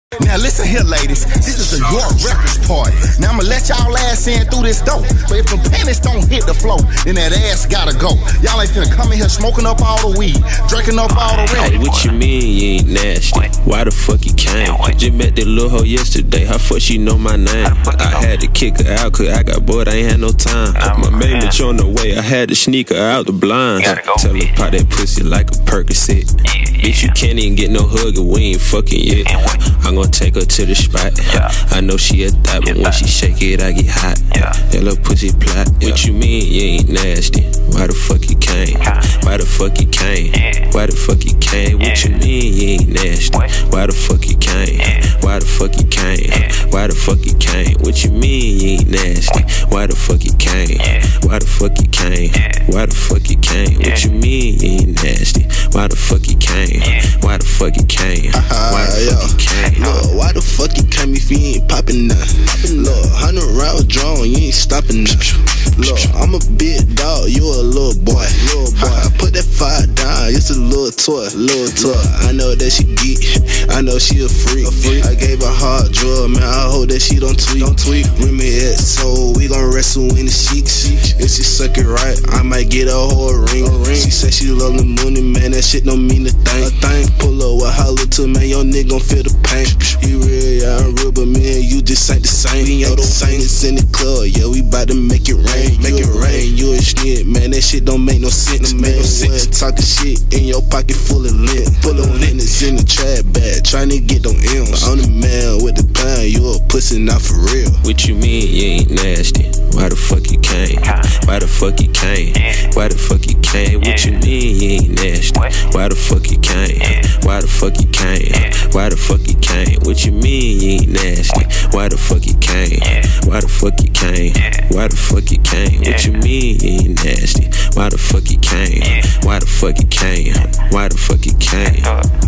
Now listen here, ladies, this is a York Records party. Now I'ma let y'all ass in through this door, but if them panties don't hit the floor, then that ass gotta go. Y'all ain't finna come in here smoking up all the weed, drinking up all the rent. Hey, what you mean you ain't nasty? Why the fuck you came? Just met that little hoe yesterday, how fuck she know my name? I had to kick her out cause I got bored, I ain't had no time. My main bitch on the way, I had to sneak her out the blinds. Tell her pop that pussy like a Percocet. Bitch, you can't even get no hug and we ain't fucking yet. I'm gonna take her to the spot. I know she a thot, but when she shake it, I get hot. That little pussy plot. What you mean you ain't nasty? Why the fuck you came? Why the fuck you came? Why the fuck you came? What you mean you ain't nasty? Why the fuck you came? Why the fuck you came? Why the fuck you came? What you mean you ain't nasty? Why the fuck you came? Why the fuck you came? Why the fuck you came? What you mean you ain't nasty? Why the fuck you came? Why the fuck you came? Why the fuck you came? Look, why the fuck you came if you ain't poppin' nothing? Look, 100 round drawn, you ain't stopping nothing. Look, I'm a big dog, you a little boy. I put that fire down, it's a little toy. I know that she geek, I know she a freak. I gave her hard drug, man, I hope that she don't tweak. Bring me that soul, we gon' wrestle in the sheets. If she suck it right, I might get a whole ring. She said she love the money, man, that shit don't mean a thing. Pull up with holler to man, your nigga gon' feel the pain. You real, yeah, I'm real, but me and you just ain't the same. We ain't the same, it's in the club, yeah, we bout to make it rain. You a snitch, man, that shit don't make no sense. Talking shit in your pocket full of lint. Full of lint, it's in the trap bag, tryna get them M's. I'm the man with the plan, you a pussy, not for real. What you mean you ain't nasty? Why the fuck you came? Why the fuck you came? Why the fuck you came? What you mean you ain't nasty? Why the fuck you came? Why the fuck you came? Why the fuck you came? What you mean you ain't nasty? Why the fuck you came? Why the fuck you came? Why the fuck you came? What you mean you ain't nasty? Why the fuck you came? Why the fuck you came? Why the fuck you came?